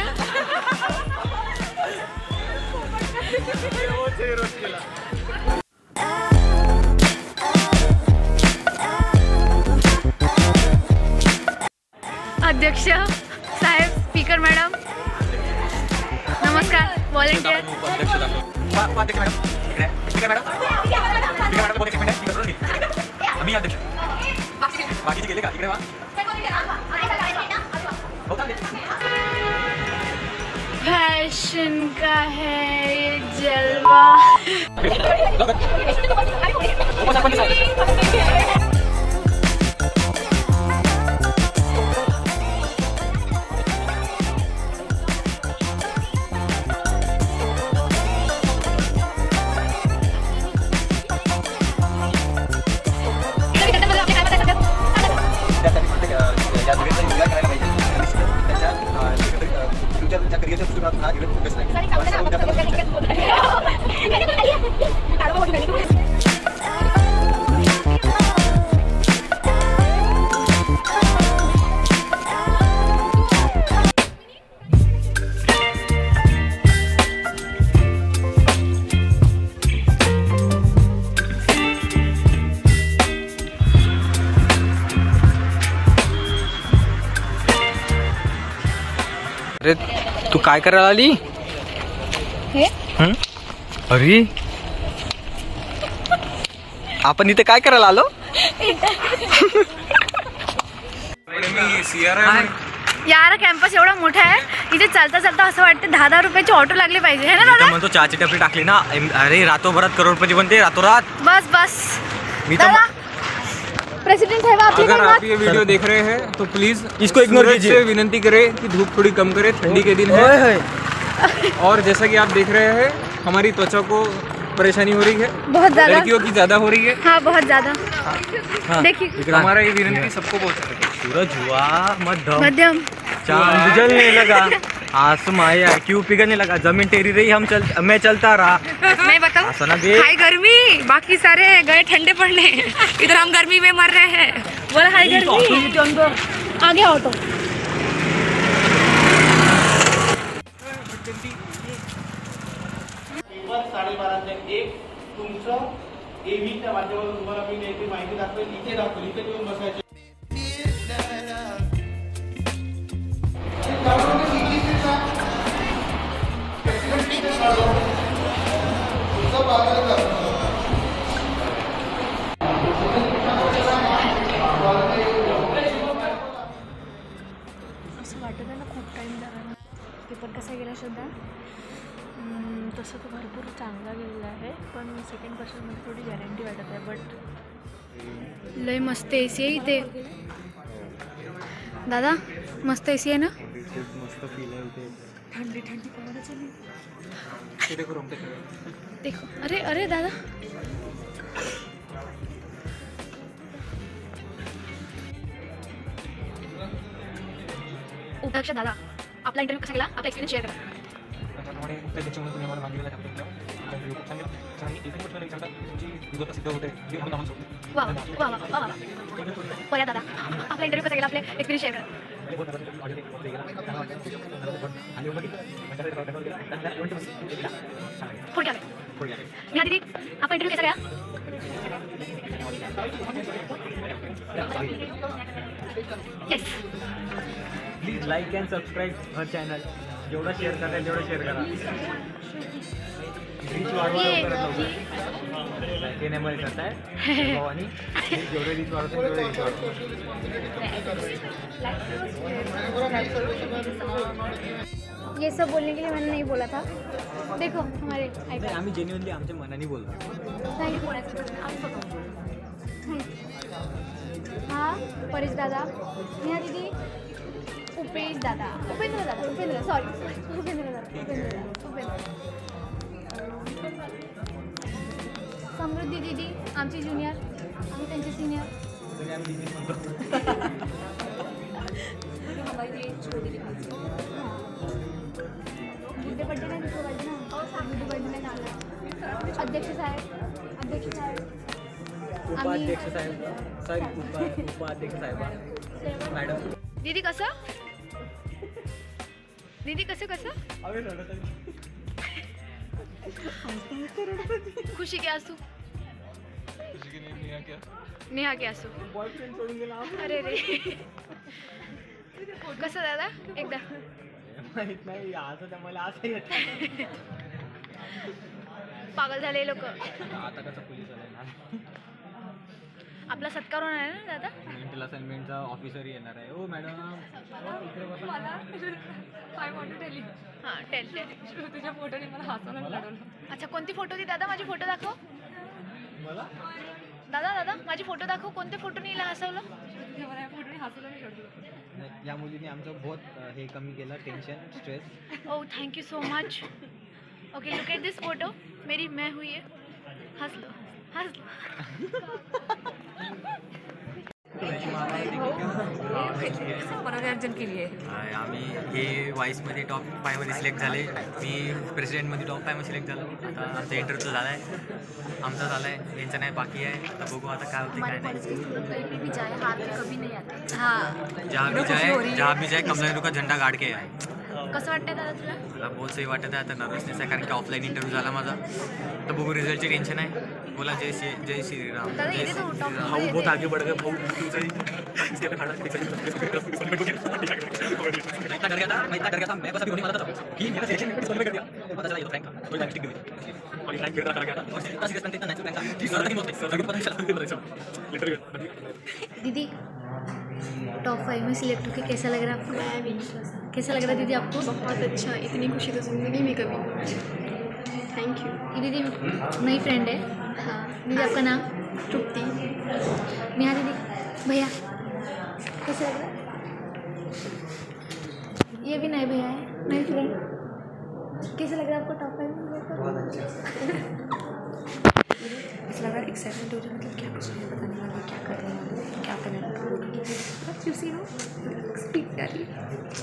अध्यक्ष साहेब, speaker madam, नमस्कार. व्हॉलेंटियर फैशन का है ये जलवा. अरे तू काय करायला आली? अरे आपण इथे काय करायला आलो? यार कॅम्पस एवढा मोठा आहे, इथे चालता चालता असं वाटतं 10-10 रुपयाची ऑटो लागली पाहिजे, है ना दादा? म्हणतो चहाची टपरी टाकली ना, अरे रातोभरात करोडपती बनते रातोरात. बस बस. मी तर प्रेसिडेंट साहब, अगर आप ये वीडियो देख रहे हैं तो प्लीज इसको इग्नोर कीजिए. विनती करें कि धूप थोड़ी कम करे, ठंडी के दिन है. और जैसा कि आप देख रहे हैं हमारी त्वचा को परेशानी हो रही है, बहुत ज्यादा, लड़कियों की ज्यादा हो रही है. हाँ बहुत ज्यादा. देखिए हमारा ये विनती सबको पहुंच रही है. सूरज हुआ मध्यम, चांद जलने लगा, आसमां क्यों पिघलने लगा, जमीन टेरी रही, मैं चलता रहा. मैं बताऊं, हाय गर्मी, बाकी सारे गए ठंडे पड़ने, इधर हम गर्मी में मर रहे हैं. बोला हाय गर्मी, आगे ऑटो. तुमचं एव्हीच्या माध्यमातून तुम्हाला मी नेमकी माहिती दाखवेल. इथे दाखवेल, इथे येऊन बसायचे. असं वाटत आहे ना खूप टाइम झाला. पेपर कसा गेला श्रद्धा? तसं तो भरपूर चांगला गेलेला आहे, पण सेकंड क्वेश्चनमध्ये थोडी गॅरंटी वाटत आहे. बट लय मस्त एसी आहे इथे दादा, मस्त एसी आहे ना. मस्त फील आहे इथे, ठंडी ठंडी पवना चली. देखो, अरे अरे दादा, उपाध्यक्ष दादा, आपला इंटरव्ह्यू कसा गेला? आपला एक्सपिरियन्स शेअर करा. वा वा वा वा वा. पर्या दादा, आपला इंटरव्ह्यू कसा गेला? आपले एक्सपिरियन्स शेअर करा. थोडक्यात नेहा दीदी, आपका इंटरव्यू कैसा गया? Yes. Please like and subscribe हर चॅनल. जेवढा शेअर करा तेवढा शेअर करा. रीच वाढवा हे नाही करताय भावानी. जेवढे रीच वाढवते तेवढे रीच वाढवतो. ये सब बोलने के लिए मैंने नहीं बोला था. देखो हमारे आम्ही जेन्युइनली आमच्या मनाने बोलतो. हाँ परेश दादा, नेहा दीदी, उपेश दादा, उपेंद्र दादा, उपेंद्र सॉरी उपेंद्र दादा, उपेंद्र समृद्धी दीदी आमची ज्युनियर, आम्ही त्यांचे सिनियर. बुद्धे बड्डे नाही, दुसरं बड्डे ना, बुद्धे बड्डे नाही झाला. अध्यक्ष साहेब, अध्यक्ष साहेब, उपाध्यक्ष साहेब, सॉरी उपाध्यक्ष साहेब मॅडम. दीदी कसं? दीदी कसं खुशी के आंसू नेहा के आंसू अरे रे कसं दादा एकदा माहित नाही असं मला असं येत पागल झाले लोक आता कसं पोलीस आला आपला सत्कार होणार आहे ना दादा मेंटल असाइनमेंटचा ऑफिसर येणार आहे ओ मॅडम हां टेल तुझ्या फोटोने मला हसवून काढवलं. अच्छा कोणती फोटो होती दादा माझी फोटो दाखव मला दादा माझी फोटो दाखव कोणते फोटोने हिला हसवलं तुझ्या मला या फोटोने हसवून काढवलं. या मुलीने आमचं बहुत हे कमी केलं tension stress oh thank you so much okay look at this photo मेरी मैं हुई है हंस लो मनोरंजन केली आहे. आम्ही हे वाईसमध्ये टॉप 5 मध्ये सिलेक्ट झाले मी प्रेसिडेंटमध्ये टॉप 5 मध्ये सिलेक्ट झालो आता आमचा इंटरव्ह्यू झाला आहे आमचा झाला आहे यांचं नाही बाकी आहे आता बघू आता काय होते काय नाही जहाँ भी जाए कमला नेहरू का झंडा गाड़ के आहे कसं वाटतंय दादा तुला मला बहुत सही वाटत आहे आता नर्वसनेस आहे कारण की ऑफलाईन इंटरव्ह्यू झाला माझा तर बघू रिझल्टची टेन्शन आहे बोला जय श्रीराम दादा जय इथे तो टॉप भाऊ बहुत आगे बढ़ गए भाऊ इतना डर गया था मैं बस अभी होने वाला था कि मेरा सिलेक्शन में कर दिया पता चला ये तो फ्रैंक था कोई टाइम स्टिक भी और ये फ्रैंक कर गया था और इतना सीरियस बनते इतना नेचुरल था 30 साल की मौत है पता चला लिटरली दीदी टॉप 5 में सिलेक्ट होकर कैसा लग रहा है आपको कैसा लग रहा है दीदी आपको बहुत अच्छा इतनी खुशी तो जिंदगी में कभी. Thank you. ये दीदी नई फ्रेंड है हाँ दीदी आपका नाम तृप्ति. नेहा दीदी भैया कैसा लग रहा है ये भी नए भैया है नई फ्रेंड कैसा लग रहा है आपको टॉप 5 में बहुत अच्छा ऐसा लग रहा है एक्साइटमेंट हो रही है मतलब क्या कुछ नहीं बताने वाले क्या करने वाले क्या करने वाले बस यू सी नो स्पीक कर रही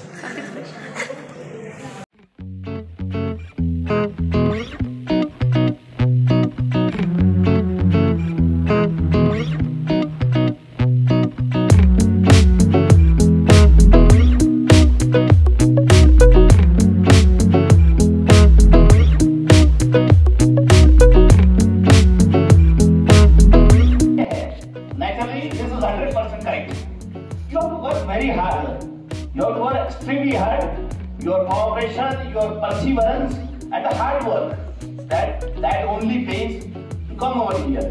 Naturally, this is 100% correct. You have to work very hard. You have to work extremely hard. Your cooperation, your perseverance, and the hard work. That only pays to come over here.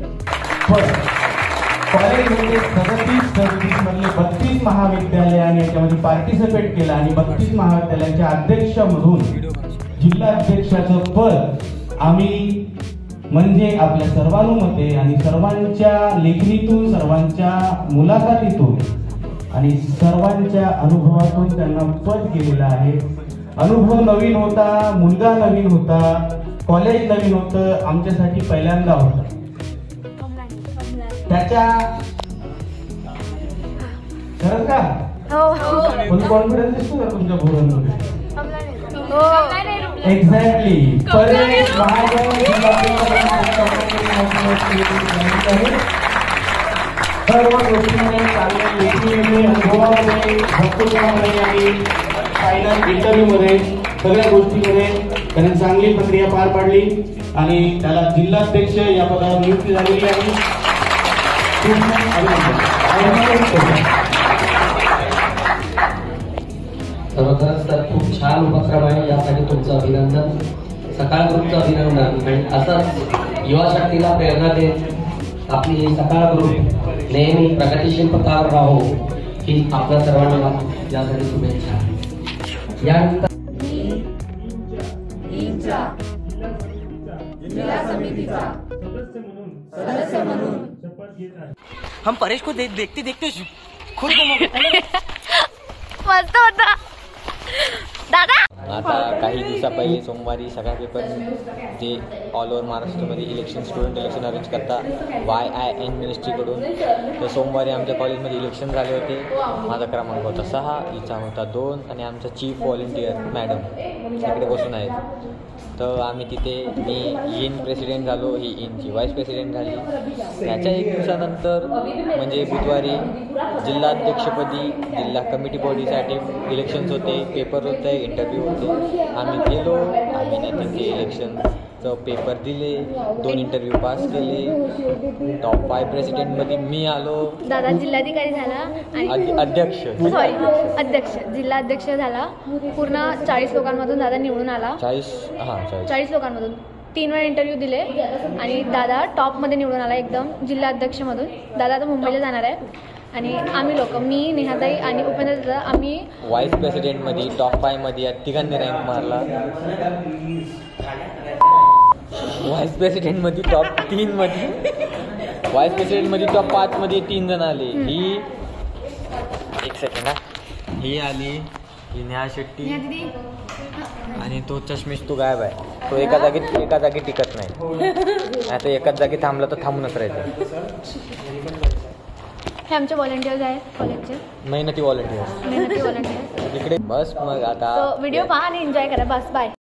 कॉलेजमध्ये 37 मधले 32 महाविद्यालयाने याच्यामध्ये participate केलं आणि 32 महाविद्यालयांच्या अध्यक्षामधून जिल्हाध्यक्षाचं पद आम्ही म्हणजे आपल्या सर्वानुमते आणि सर्वांच्या लेखणीतून सर्वांच्या मुलाखतीतून आणि सर्वांच्या अनुभवातून त्यांना पद केलेलं आहे. अनुभव नवीन होता, मुलगा नवीन होता, कॉलेज नवीन होतं, आमच्यासाठी पहिल्यांदा होतं. त्याच्या खरंच का फुल कॉन्फिडन्स दिसतो का तुमच्या बोलण्यामध्ये एक्झॅक्टली परेश महाजन सर्व गोष्टींमध्ये चांगले लेखणीमध्ये अनुभवामध्ये वक्तृत्वामध्ये आणि फायनल इंटरव्ह्यूमध्ये सगळ्या गोष्टींमध्ये त्याने चांगली प्रक्रिया पार पाडली आणि त्याला जिल्हाध्यक्ष या पदावर नियुक्ती झालेली आहे. खरोखरच तर खूप छान उपक्रम आहे यासाठी तुमचं अभिनंदन सकाळ ग्रुपचं अभिनंदन आणि असंच युवा शक्तीला प्रेरणा देत आपली ही सकाळ ग्रुप नेहमी प्रगतीशील पथावर राहो ही आपल्या सर्वांना यासाठी शुभेच्छा. यानंतर हम परेश को देखते देखते खुद मस्त होता दादा. आता काही दिवसा पहिले सोमवारी सगळा पेपर जे ऑल ओव्हर महाराष्ट्रामध्ये इलेक्शन स्टुडंट इलेक्शन अरेंज करता YIN मिनिस्ट्रीकडून तर सोमवारी आमच्या कॉलेजमध्ये इलेक्शन झाले होते. माझा क्रमांक होता 6 हिचा होता 2 आणि आमचा चीफ व्हॉलेंटियर मॅडम इकडे बसून आहेत. तर आम्ही तिथे मी इन प्रेसिडेंट झालो ही इनची व्हाईस प्रेसिडेंट झाली. त्याच्या 1 दिवसानंतर म्हणजे बुधवारी जिल्हाध्यक्षपदी जिल्हा कमिटी बॉडीसाठी इलेक्शन्स होते पेपर होते इंटरव्ह्यू होते. आम्ही गेलो, आम्ही नाही ते इलेक्शनचं पेपर दिले, 2 इंटरव्ह्यू पास केले. टॉप 5 प्रेसिडेंटमध्ये मी आलो. दादा जिल्हाधिकारी झाला आणि अध्यक्ष जिल्हा अध्यक्ष झाला. पूर्ण 40 लोकांमधून दादा निवडून आला. 40 लोकांमधून 3 वेळा इंटरव्ह्यू दिले आणि दादा टॉपमध्ये निवडून आला एकदम जिल्हा अध्यक्षमधून. दादा आता मुंबईला जाणार आहे आणि आम्ही लोक, मी, नेहाताई आणि उपेंद्र दादा, आम्ही व्हाईस प्रेसिडेंटमध्ये टॉप 5 मध्ये या तिघांनी रँक मारला. व्हाईस प्रेसिडेंटमध्ये टॉप 3 मध्ये, व्हाईस प्रेसिडेंटमध्ये टॉप 5 मध्ये 3 जण आले. ही एक सेकंड हा, ही आली, ही नेहा शेट्टी आणि तो चष्मीश तो गायब आहे. तो एका जागी टिकत नाही. आता एकाच जागी थांबला तर थांबूनच राहायचं. हे आमचे व्हॉलेंटियर्स आहेत कॉलेजचे, मेहनती व्हॉलेंटियर्स व्हॉलेंटियर्स इकडे. बस मग आता व्हिडिओ पहा आणि एन्जॉय करा. बस बाय.